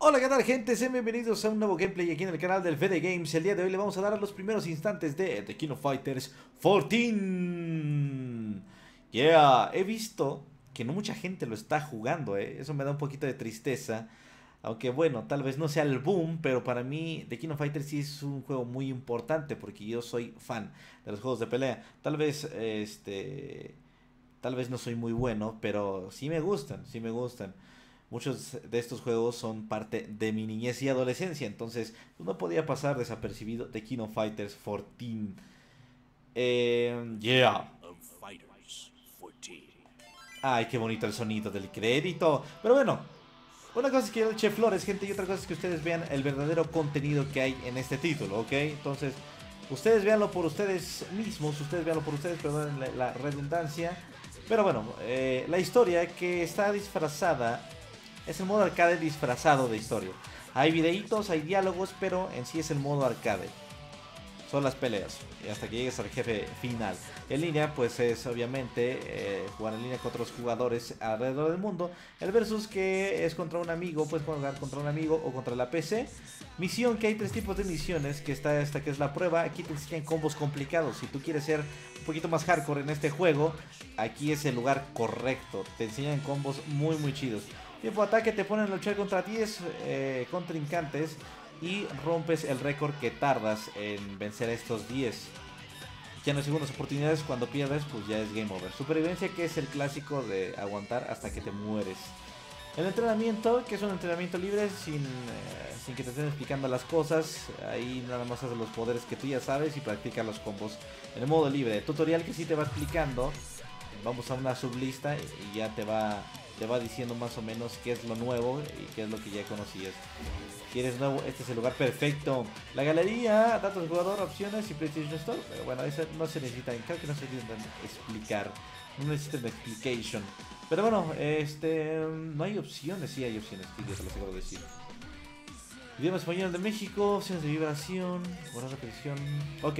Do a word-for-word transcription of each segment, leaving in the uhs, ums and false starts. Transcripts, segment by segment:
Hola, ¿qué tal, gente? Sean bienvenidos a un nuevo gameplay aquí en el canal del Fede Games. El día de hoy le vamos a dar a los primeros instantes de The King of Fighters catorce. Yeah, he visto que no mucha gente lo está jugando, ¿eh? Eso me da un poquito de tristeza. Aunque bueno, tal vez no sea el boom, pero para mí The King of Fighters sí es un juego muy importante porque yo soy fan de los juegos de pelea. Tal vez, este... Tal vez no soy muy bueno, pero sí me gustan, sí me gustan. Muchos de estos juegos son parte de mi niñez y adolescencia, entonces pues, no podía pasar desapercibido The King of Fighters catorce. Eh, yeah. Ay, qué bonito el sonido del crédito. Pero bueno, una cosa es que yo le eche flores, gente, y otra cosa es que ustedes vean el verdadero contenido que hay en este título, ¿ok? Entonces, ustedes véanlo por ustedes mismos, ustedes véanlo por ustedes, perdón la, la redundancia. Pero bueno, eh, la historia que está disfrazada es el modo arcade disfrazado de historia. Hay videitos, hay diálogos, pero en sí es el modo arcade. Son las peleas y hasta que llegues al jefe final. En línea, pues es obviamente eh, jugar en línea con otros jugadores alrededor del mundo. El versus, que es contra un amigo, puedes jugar contra un amigo o contra la P C. Misión, que hay tres tipos de misiones, que está esta que es la prueba. Aquí te enseñan combos complicados. Si tú quieres ser un poquito más hardcore en este juego, aquí es el lugar correcto. Te enseñan combos muy muy chidos. Tiempo de ataque, te ponen a luchar contra diez eh, contrincantes y rompes el récord que tardas en vencer a estos diez. Ya no hay segundas oportunidades, cuando pierdes pues ya es game over. Supervivencia, que es el clásico de aguantar hasta que te mueres. El entrenamiento, que es un entrenamiento libre sin, eh, sin que te estén explicando las cosas. Ahí nada más haces los poderes que tú ya sabes y practicas los combos en el modo libre. Tutorial, que sí te va explicando. Vamos a una sublista y ya te va, te va diciendo más o menos qué es lo nuevo y qué es lo que ya conocías. Si eres nuevo, este es el lugar perfecto. La galería, datos del jugador, opciones y PlayStation Store. Pero bueno, eso no se necesita, creo que no se necesitan explicar. No necesitan explication. Pero bueno, este, no hay opciones, sí hay opciones, que ya te lo acabo de decir. Idioma español de México, opciones de vibración, borrar repetición. Ok.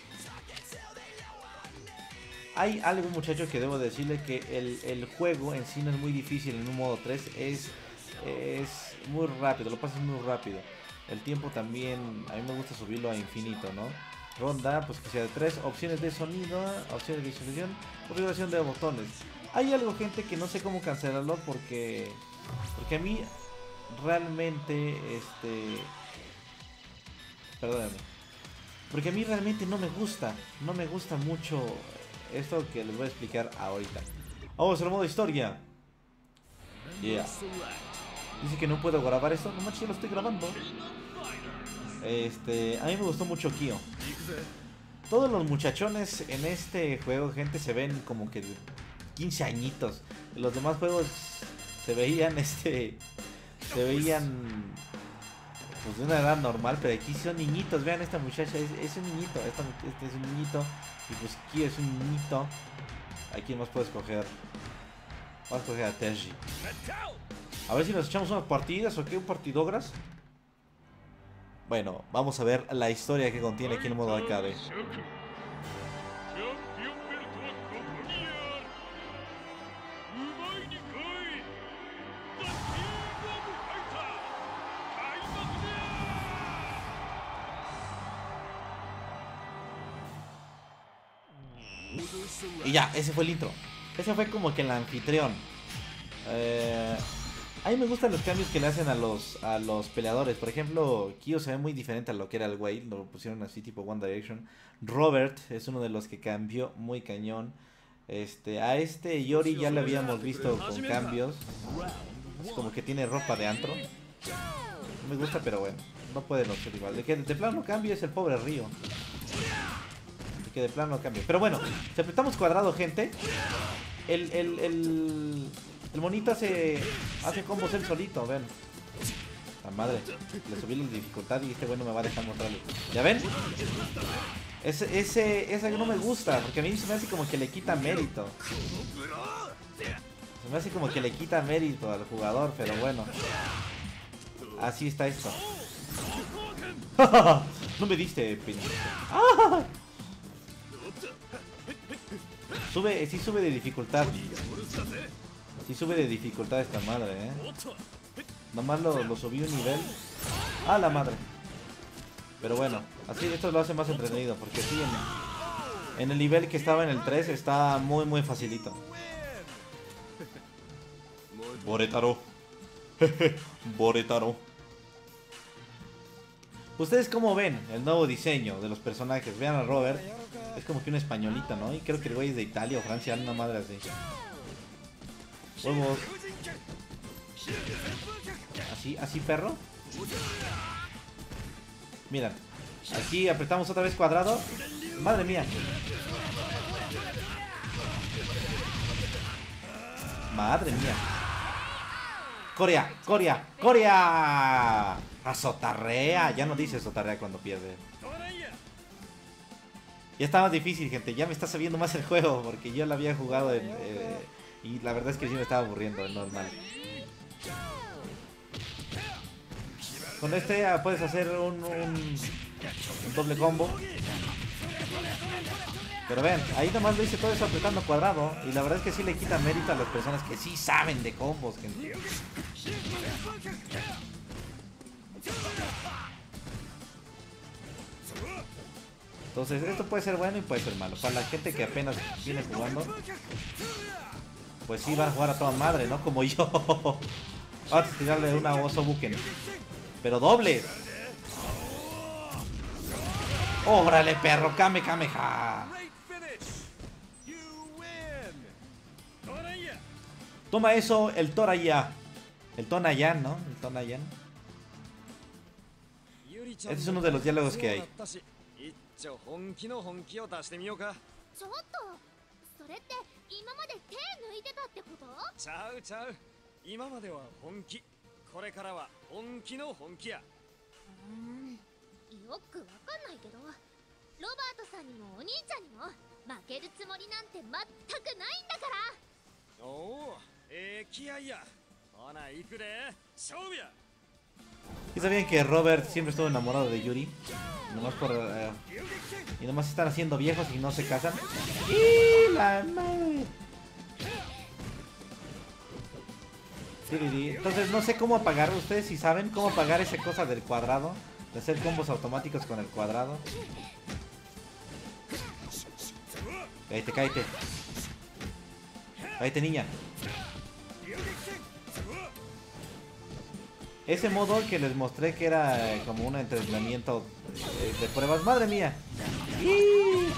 Hay algo, muchachos, que debo decirle, que el, el juego en sí no es muy difícil en un modo tres, es, es muy rápido, lo pasas muy rápido. El tiempo también, a mí me gusta subirlo a infinito, ¿no? Ronda, pues que sea de tres, opciones de sonido, opciones de visualización, configuración de botones. Hay algo, gente, que no sé cómo cancelarlo porque, porque a mí realmente, este, perdóname, porque a mí realmente no me gusta, no me gusta mucho esto que les voy a explicar ahorita. Vamos al modo historia. Yeah. Dice que no puedo grabar esto. No manches, yo lo estoy grabando. Este, a mí me gustó mucho Kyo. Todos los muchachones en este juego, gente, se ven como que de quince añitos. En los demás juegos se veían, este, se veían pues de una edad normal, pero aquí son niñitos. Vean, esta muchacha es, es un niñito. Esta, este es un niñito. Y pues Kyo es un niñito. ¿A quién más puedo escoger? Vamos a escoger a Tenji. A ver si nos echamos unas partidas o qué, un partidogras. Bueno, vamos a ver la historia que contiene aquí en el modo arcade. Y ya, ese fue el intro. Ese fue como que el anfitrión. Eh, a mí me gustan los cambios que le hacen a los, a los peleadores. Por ejemplo, Kyo se ve muy diferente a lo que era el Wade. Lo pusieron así tipo One Direction. Robert es uno de los que cambió muy cañón. Este, a este Yori ya lo habíamos visto con cambios. Es como que tiene ropa de antro. No me gusta, pero bueno, no puede no ser igual. De que de plano cambio es el pobre Ryo. Que de plano cambia. Pero bueno, si apretamos cuadrado, gente, el, el, el, el monito hace, hace combos él solito, ven. La madre, le subí la dificultad y este bueno me va a dejar mostrarle. ¿Ya ven? Ese, ese, ese no me gusta, porque a mí se me hace como que le quita mérito. Se me hace como que le quita mérito al jugador, pero bueno. Así está esto. No me diste, pendejo. ¡Ah! Sube, sí sube de dificultad. Sí sube de dificultad esta madre, eh. Nomás lo, lo subí un nivel. ¡A la madre! Pero bueno, así esto lo hace más entretenido. Porque sí, en, en el nivel que estaba en el tres está muy muy facilito. Boretaro. Boretaro. ¿Ustedes cómo ven el nuevo diseño de los personajes? Vean a Robert. Es como que una españolita, ¿no? Y creo que el güey es de Italia o Francia, una madre así. Huevos. Así, así, perro. Miren. Aquí apretamos otra vez cuadrado. Madre mía. Madre mía. Corea, Corea, Corea. Azotarrea. Ya no dice azotarrea cuando pierde. Ya está más difícil, gente. Ya me está sabiendo más el juego. Porque yo la había jugado en, eh, y la verdad es que sí me estaba aburriendo, es normal. Con este uh, puedes hacer un, un, un doble combo. Pero ven, ahí nomás lo hice todo eso apretando cuadrado. Y la verdad es que sí le quita mérito a las personas que sí saben de combos, gente. Entonces esto puede ser bueno y puede ser malo. Para la gente que apenas viene jugando, pues sí van a jugar a toda madre, ¿no? Como yo. Vamos a tirarle una oso buken. Pero doble. ¡Órale, perro! ¡Kame, kameha! Toma eso, el Toraya. El Tonayan, ¿no? El Tonayan. Este es uno de los diálogos que hay. ちょ本気の本気を出してみようか。 ちょっとそれって今まで手抜いてたってこと？ ちゃうちゃう。今までは本気。これからは本気の本気や。 うーん、よくわかんないけど、ロバートさんにもお兄ちゃんにも負けるつもりなんて全くないんだから。 おお、ええ気合いや。ほな行くで。勝負や。 ¿Y sabían que Robert siempre estuvo enamorado de Yuri? Nomás por... Uh, y nomás están haciendo viejos y no se casan. ¡Y la madre! Entonces no sé cómo apagar. ¿Ustedes si saben cómo apagar esa cosa del cuadrado? De hacer combos automáticos con el cuadrado. Cállate, cállate. Cállate, niña. Ese modo que les mostré que era eh, como un entrenamiento eh, de pruebas. ¡Madre mía! ¡Y!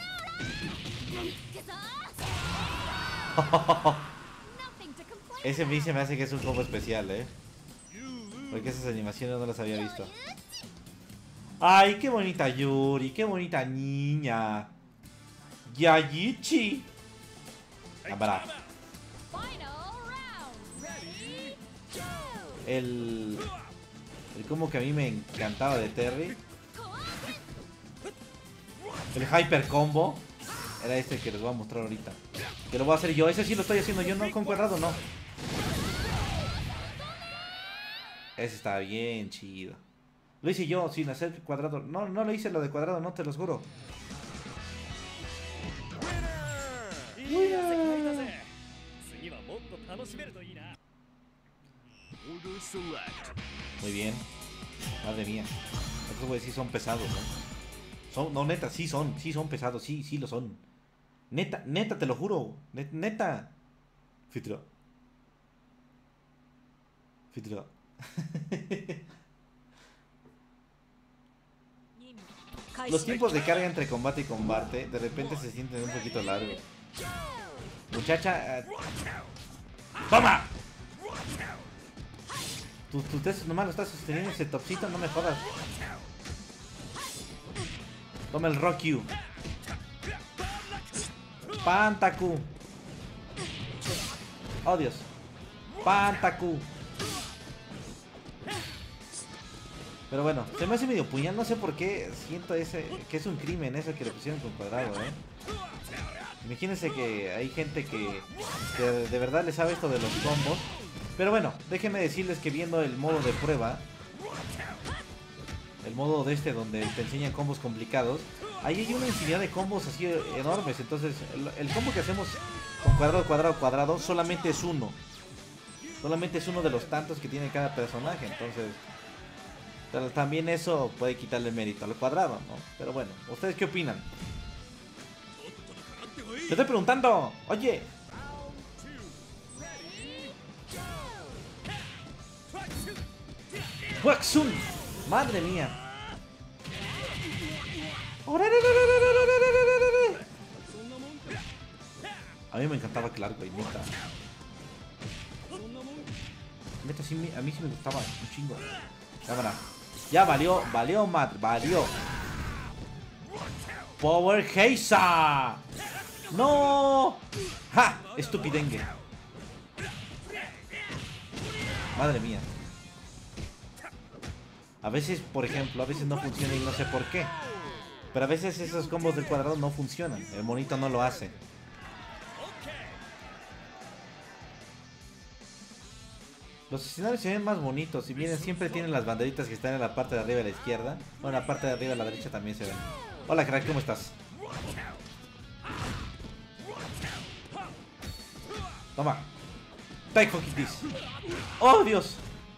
Ese a mí se me hace que es un combo especial, ¿eh? Porque esas animaciones no las había visto. ¡Ay, qué bonita Yuri! ¡Qué bonita niña! ¡Yayichi! ¡Cámara! El, el combo que a mí me encantaba de Terry, el Hyper Combo, era este que les voy a mostrar ahorita. Que lo voy a hacer yo, ese sí lo estoy haciendo yo, no con cuadrado, no. Ese está bien chido. Lo hice yo sin hacer cuadrado. No, no lo hice lo de cuadrado, no te los juro. Muy bien. Madre mía. Estos güeyes sí son pesados, ¿no? Son, no, neta, sí son, sí son pesados, sí, sí lo son. Neta, neta, te lo juro. Net, neta. Fitro. Fitro. Los tiempos de carga entre combate y combate de repente se sienten un poquito largos. Muchacha. Uh... ¡Toma! Tú, tú te, nomás lo estás sosteniendo ese topcito, no me jodas. Toma el Rock You. Pantaku. Oh Dios. Pantaku. Pero bueno, se me hace medio puñal, no sé por qué siento ese que es un crimen eso que le pusieron con cuadrado, eh. Imagínense que hay gente que, que de verdad le sabe esto de los combos. Pero bueno, déjenme decirles que viendo el modo de prueba, el modo de este donde te enseñan combos complicados, ahí hay una infinidad de combos así enormes. Entonces el, el combo que hacemos con cuadrado, cuadrado, cuadrado solamente es uno. Solamente es uno de los tantos que tiene cada personaje, entonces pero también eso puede quitarle mérito al cuadrado, ¿no? Pero bueno, ¿ustedes qué opinan? Te estoy preguntando, oye. Waxun, madre mía. A mí me encantaba Clark, güey, neta. Neta, sí, a mí sí me gustaba un chingo. Cámara. Ya valió, valió, madre, valió. Power Heisa. No. Ja, estupidengue. Madre mía. A veces, por ejemplo, a veces no funciona y no sé por qué. Pero a veces esos combos del cuadrado no funcionan. El monito no lo hace. Los escenarios se ven más bonitos. Si bien siempre tienen las banderitas que están en la parte de arriba a la izquierda. Bueno, en la parte de arriba a la derecha también se ven. Hola, crack, ¿cómo estás? Toma. Take fucking this. ¡Oh, Dios!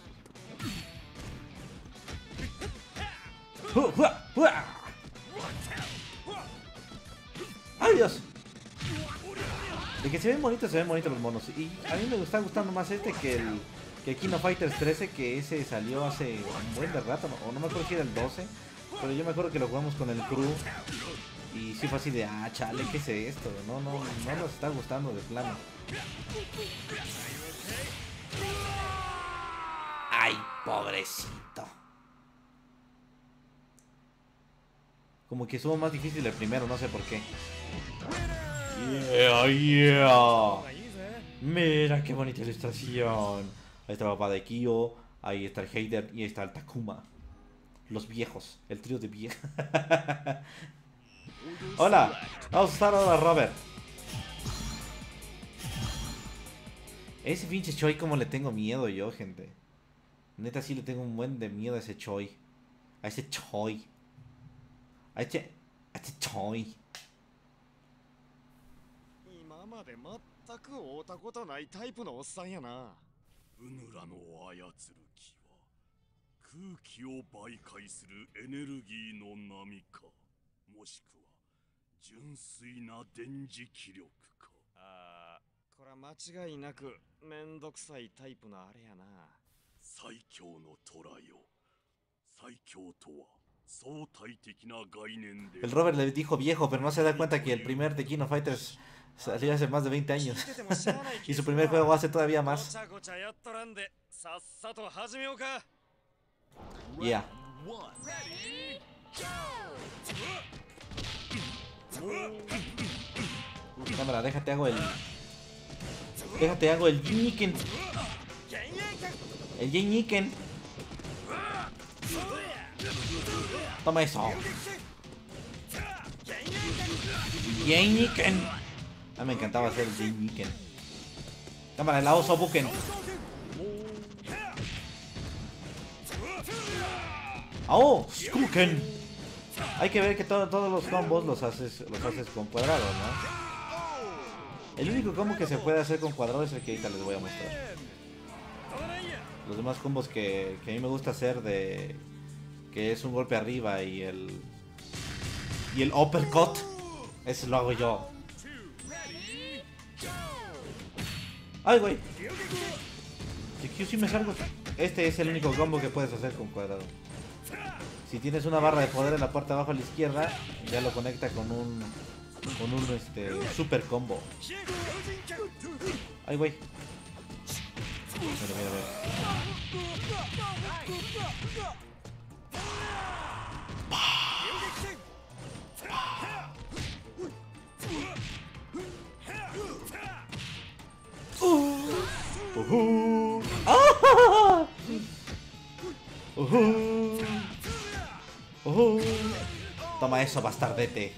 ¡Ay, Dios! De que se ven bonitos, se ven bonitos los monos. Y a mí me está gustando más este que el, que el King of Fighters trece, que ese salió hace un buen de rato, o no me acuerdo si era el doce, pero yo me acuerdo que lo jugamos con el crew. Y sí fue así de, ah, chale, ¿qué es esto? No, no, no nos está gustando de plano. ¡Ay, pobrecito! Como que estuvo más difícil el primero, no sé por qué. Yeah, yeah. Mira qué bonita ilustración. Ahí está el papá de Kyo, ahí está el Heider y ahí está el Takuma. Los viejos, el trío de viejos. Hola, vamos a estar ahora, Robert. Ese pinche Choi, como le tengo miedo yo, gente. Neta, sí le tengo un buen de miedo a ese Choi. A ese Choi. A ese... A ese Choi. 今まで全く会うたことないタイプのおっさんやな。 うぬらの操る気は空気を媒介するエネルギーの波か、もしくは純粋な電磁気力か。 ああ、これは間違いなくめんどくさいタイプのあれやな。 最強の虎よ。最強とは相対的な概念で。 El Robert le dijo viejo, pero no se da cuenta que el primer de King of Fighters salió hace más de veinte años. Y su primer juego hace todavía más. Yeah. Cámara, déjate hago el... Déjate hago el Jinniken. El Jinniken. Toma eso. Jinniken. Ah, me encantaba hacer el Jinniken. Cámara, el Aoso Buken. ¡Oh! ¡Skuken! Hay que ver que todo, todos los combos los haces, los haces con cuadrados, ¿no? El único combo que se puede hacer con cuadrados es el que ahorita les voy a mostrar. Los demás combos que, que a mí me gusta hacer de... Que es un golpe arriba y el... Y el uppercut. Ese lo hago yo. ¡Ay, güey! Que Q sí me salgo. Este es el único combo que puedes hacer con cuadrado. Si tienes una barra de poder en la parte de abajo a la izquierda, ya lo conecta con un... Con un este, super combo. ¡Ay, güey! Mira, mira, mira. Uh, uh, ah, uh, uh, uh. Toma eso, bastardete.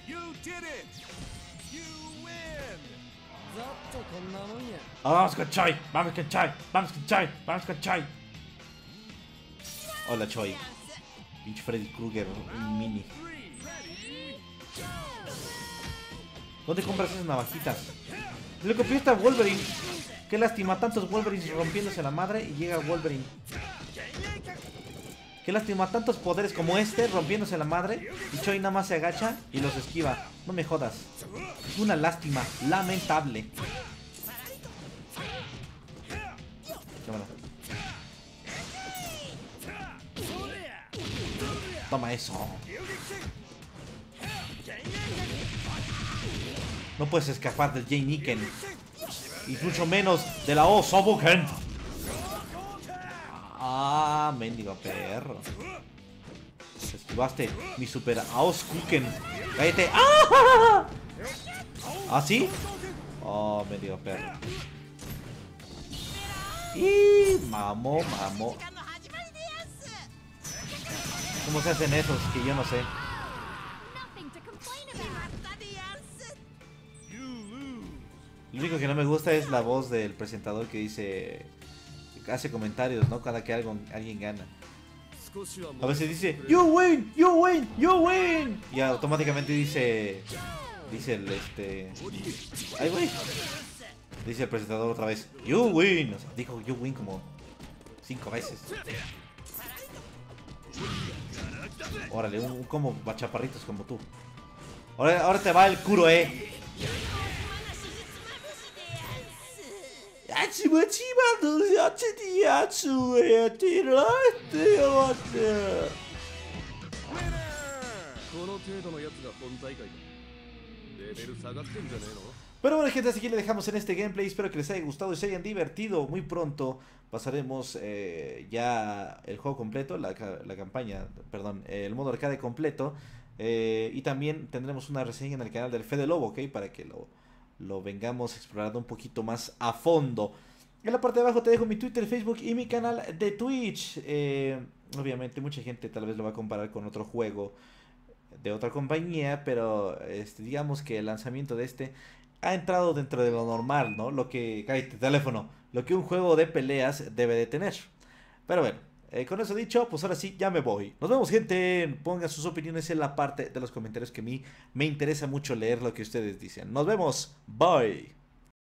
Oh, vamos con Choi, vamos con Choi, vamos con Choi, vamos con Choi. Hola, Choi. Pinche Freddy Krueger, un mini. ¿Dónde compras esas navajitas? Le copié esta Wolverine. Qué lástima, tantos Wolverines rompiéndose la madre y llega Wolverine. Qué lástima, tantos poderes como este rompiéndose la madre y Choi nada más se agacha y los esquiva. No me jodas. Una lástima, lamentable. Cámara. Toma eso. No puedes escapar del Jay Niken. Y mucho menos de la O Sobuken. Ah, mendigo perro. Esquivaste mi super Aoskuken. Cállate. ¡Ah! ¿Ah, sí? Oh, mendigo perro. Y mamo, mamo. ¿Cómo se hacen esos? Que yo no sé. Lo único que no me gusta es la voz del presentador que dice, hace comentarios, ¿no? Cada que algo, alguien gana. A veces dice, you win, you win, you win. Y automáticamente dice, dice el este, ay güey, dice el presentador otra vez, you win. O sea, dijo you win como cinco veces. Órale, un, un como bachaparritos como tú. Ahora, ahora te va el Kuro, eh. Pero bueno, gente, así que le dejamos en este gameplay. Espero que les haya gustado y se hayan divertido. Muy pronto pasaremos eh, ya el juego completo, la, la campaña, perdón, el modo arcade completo. Eh, y también tendremos una reseña en el canal del Fede Lobo, ¿ok? Para que lo, lo vengamos explorando un poquito más a fondo. En la parte de abajo te dejo mi Twitter, Facebook y mi canal de Twitch. Eh, obviamente mucha gente tal vez lo va a comparar con otro juego de otra compañía, pero este, digamos que el lanzamiento de este ha entrado dentro de lo normal, ¿no? Lo que, cállate, teléfono, lo que un juego de peleas debe de tener. Pero bueno, eh, con eso dicho, pues ahora sí, ya me voy. Nos vemos, gente. Pongan sus opiniones en la parte de los comentarios, que a mí me interesa mucho leer lo que ustedes dicen. Nos vemos. Bye.